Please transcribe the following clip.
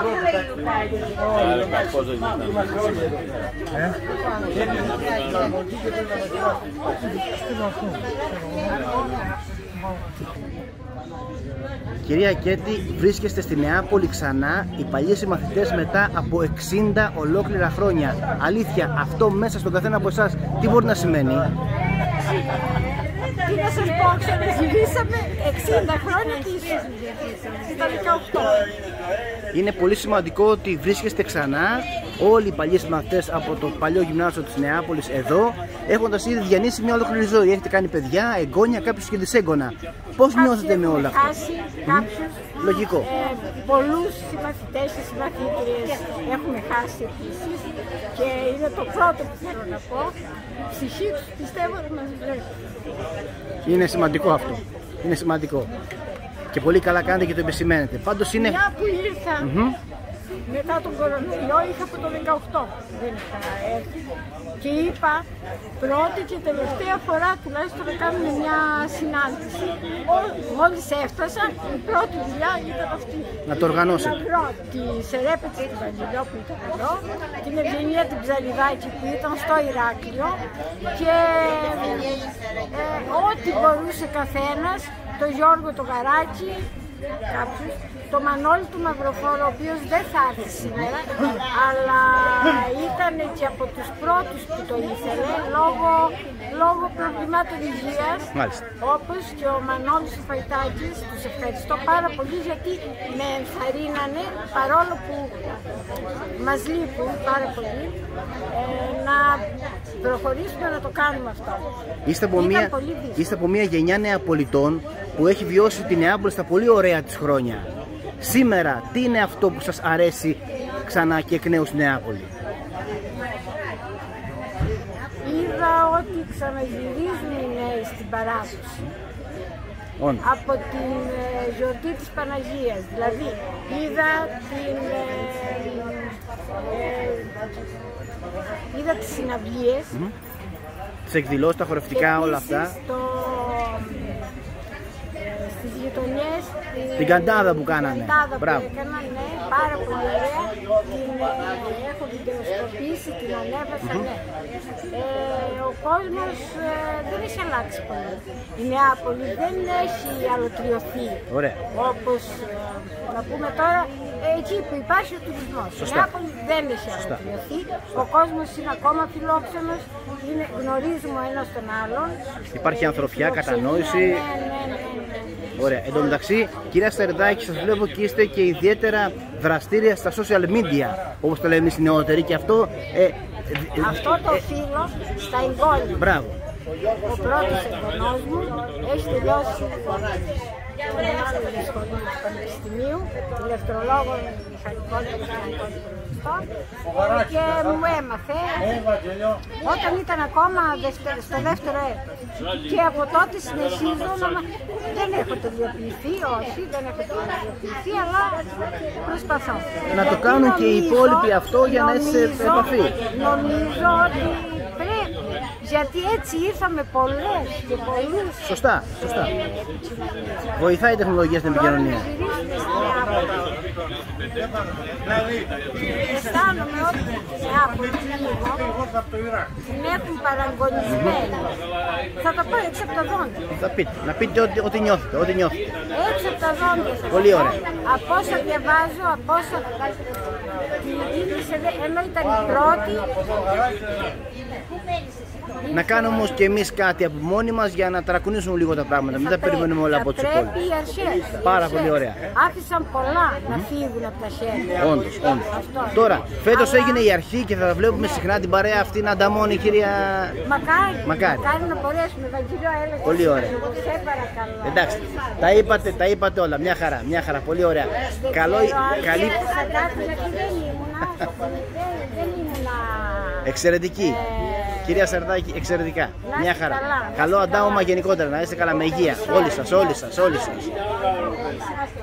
Κυρία Κέτη, βρίσκεστε στη Νεάπολη ξανά, οι παλιοί συμμαθητές μετά από 60 ολόκληρα χρόνια. Αλήθεια, αυτό μέσα στον καθένα από εσάς τι μπορεί να σημαίνει? Τι να σας πω, ξαναγυρίσαμε 60 χρόνια πίσω, στα 18. Είναι πολύ σημαντικό ότι βρίσκεστε ξανά όλοι οι παλιοί συμμαθητές από το παλιό γυμνάσιο της Νεάπολης εδώ, έχοντας ήδη διανύσει μια ολόκληρη ζωή. Έχετε κάνει παιδιά, εγγόνια, κάποιους και δυσέγγωνα. Πώς νιώθετε με όλα αυτά? Χάσει κάποιους, λογικό. Πολλούς συμμαθητές και συμμαθήτριες έχουμε χάσει επίσης και είναι το πρώτο που θέλω να πω. Η ψυχή τους πιστεύω ότι μας βλέπει. Είναι σημαντικό αυτό. Είναι σημαντικό. Και πολύ καλά κάνετε και το επισημαίνετε. Πάντως είναι... Μια που ήρθα μετά τον κορονοϊό, είχα από το 18, δεν είχα έρθει και είπα πρώτη και τελευταία φορά τουλάχιστον να κάνουμε μια συνάντηση. Μόλις έφτασα, η πρώτη δουλειά ήταν αυτή. Να το οργανώσετε. Να βρω τη Σερέπετση του Βαγγελιό που ήταν εδώ, την Ευγενία την Ψαλιδάκη που ήταν στο Ηράκλειο και ό,τι μπορούσε καθένας, το Γιώργο το Γαράκη, κάποιους, το Μανώλη του Μαυροφόρου, ο οποίος δεν θα έρθει σήμερα, αλλά ήταν και από τους πρώτους που το ήθελε, λόγω προβλημάτων υγείας, όπως και ο Μανώλης του Φαϊτάκης. Τους ευχαριστώ πάρα πολύ γιατί με ενθαρρύνανε, παρόλο που μας λείπουν πάρα πολύ, να προχωρήσουμε να το κάνουμε αυτό. Είστε από μια γενιά νεαπολιτών που έχει βιώσει τη Νεάπολη στα πολύ ωραία της χρόνια. Σήμερα, τι είναι αυτό που σας αρέσει ξανά και εκ νέου στη Νεάπολη? Είδα ότι ξαναγυρίζουν οι νέοι στην παράδοση. Από την γιορτή της Παναγίας. Δηλαδή, είδα τις συναυλίες, τις εκδηλώσεις, τα χορευτικά, όλα αυτά. Στις γειτονιές, την καντάδα που κάνανε. Την καντάδα που έκαναν, ναι, πάρα πολύ ωραία. Την έχω βιντεοσκοπήσει, την ανέβασα, ναι. Ο κόσμος δεν έχει αλλάξει πολύ. Η Νεάπολη δεν έχει αλωτριωθεί. Όπως, να πούμε τώρα, εκεί που υπάρχει ο τουρισμός. Η Νεάπολη δεν έχει αλωτριωθεί. Ο κόσμος είναι ακόμα φιλόξενος, γνωρίζουμε ο ένας τον άλλον. Υπάρχει ανθρωπιά, κατανόηση. Ωραία. Εν τω μεταξύ, κυρία Στερδάκη, σας βλέπω και είστε και ιδιαίτερα δραστήρια στα social media, όπως το λέμε εμείς οι νεότεροι, και αυτό... αυτό το οφείλω στα εγγόνια. Μπράβο. Ο πρώτος εγγονός μου έχει τελειώσει την άλλη σχολή του Πανεπιστημίου, ηλεκτρολόγων, μηχανικών και μηχανικών υπολογιστών, και μου έμαθε όταν ήταν ακόμα στο δεύτερο έτος. Και από τότε συνεχίζω δεν έχω τελειοποιηθεί, όχι, δεν έχω τελειοποιηθεί, αλλά προσπαθώ. Να το κάνουν και οι υπόλοιποι αυτό για να είσαι σε επαφή. Νομίζω ότι πρέπει, γιατί έτσι ήρθαμε πολλές και πολλούς. Σωστά, σωστά. Βοηθάει η τεχνολογία στην επικοινωνία. Αισθάνομαι ότι την έχουν παραγωνισμένη. Θα το πω έξω από τα δόντια. Να πείτε ό,τι νιώθετε, ό,τι νιώθετε. Έξω από τα δόντια. Πολύ ωραία. Από όσο διαβάζω, από όσο... ενώ ήταν η πρώτη... Να κάνουμε όμως και εμείς κάτι από μόνοι μας για να ταρακουνήσουμε λίγο τα πράγματα. Μην τα περιμένουμε όλα από τους υπόλοιπους. Πρέπει οι αρχές. Πάρα πολύ ωραία. Άφησαν πολλά να φύγουν από τα χέρια. Όντως, όντως. Τώρα, φέτος έγινε η αρχή και θα βλέπουμε συχνά την παρέα αυτή να ανταμώνει, κυρία... Μακάρι να μπορέσουμε, Βαγγελιό, έλεγε. Πολύ ωραία. Σε παρακαλώ. Εντάξει, τα είπατε όλα. Μια χαρά, πολύ ωραία. Καλή... Δεν ήμουνα... Εξαιρετική. Κυρία Στερδάκη, εξαιρετικά. Μια χαρά. Καλό αντάγωμα γενικότερα. Να είστε καλά με υγεία. Όλοι σας.